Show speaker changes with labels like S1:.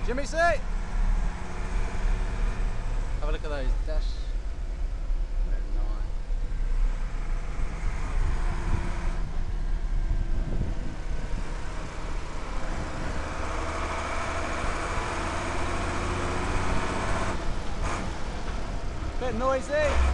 S1: Jimmy seat. Have a look at those dash. They're nice. Bit noisy.